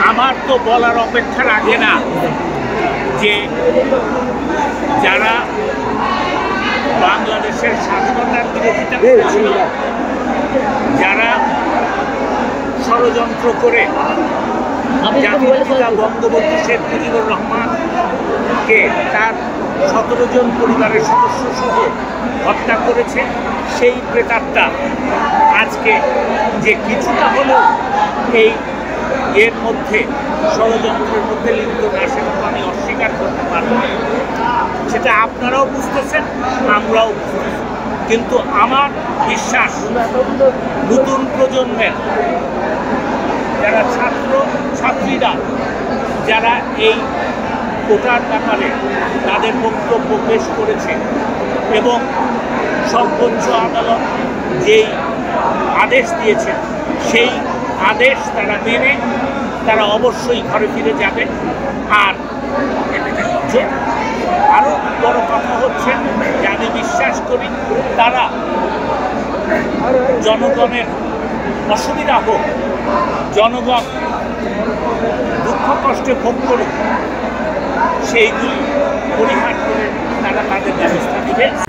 আমার তো বলার অপেক্ষা রাখে না যে যারা বাংলাদেশের স্বাধীনতার বিরোধিতা করেছিল, যারা ষড়যন্ত্র করে জাতির পিতা বঙ্গবন্ধু শেখ মুজিবুর রহমানকে তার 17 জন পরিবারের সদস্য সহ হত্যা করেছে, সেই প্রেতাত্মা আজকে যে কিছুটা হলেও এর মধ্যে ষড়যন্ত্রের মধ্যে লিপ্ত না, সেটা তো আমি অস্বীকার করতে পারব না। সেটা আপনারাও বুঝতেছেন, আমরাও বুঝতেছি। কিন্তু আমার বিশ্বাস নতুন প্রজন্মের যারা ছাত্রীরা যারা এই কোটার ব্যাপারে তাদের বক্তব্য পেশ করেছে এবং সর্বোচ্চ আদালত যেই আদেশ দিয়েছে সেই আদেশ তারা মেনে তারা অবশ্যই ঘরে ফিরে যাবে। আর আরও বড় কথা হচ্ছে যে আমি বিশ্বাস করি তারা জনগণের অসুবিধা হোক, জনগণ দুঃখ কষ্টে ভোগ করুক, সেইগুলি পরিহার করে তারা তাদের ব্যবস্থা নেবে।